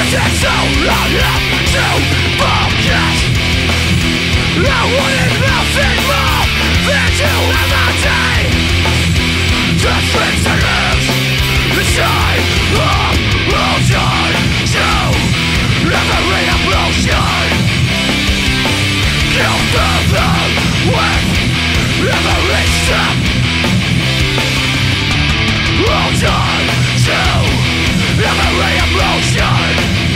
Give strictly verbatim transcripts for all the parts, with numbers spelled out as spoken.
takes so long to forget. I wanted nothing more than to have a day to fix and lose the shine of illusion to every emotion. Kill further with every step. Hold on to every emotion.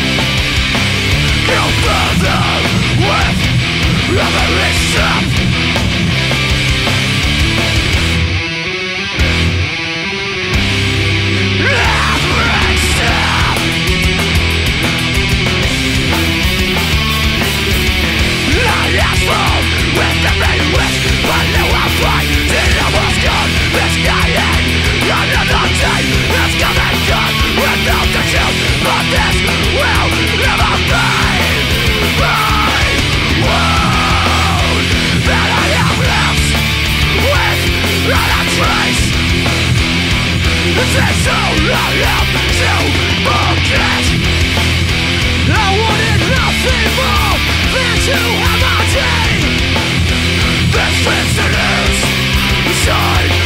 Kill further with every step. Every step. I ask for with every wish, but now I find it almost gone. It's dying. Another day is come and gone without the truth, but this will never be my world that I have left without a trace. It takes so long to forget. I wanted nothing more than to have a day that fits to lose the shine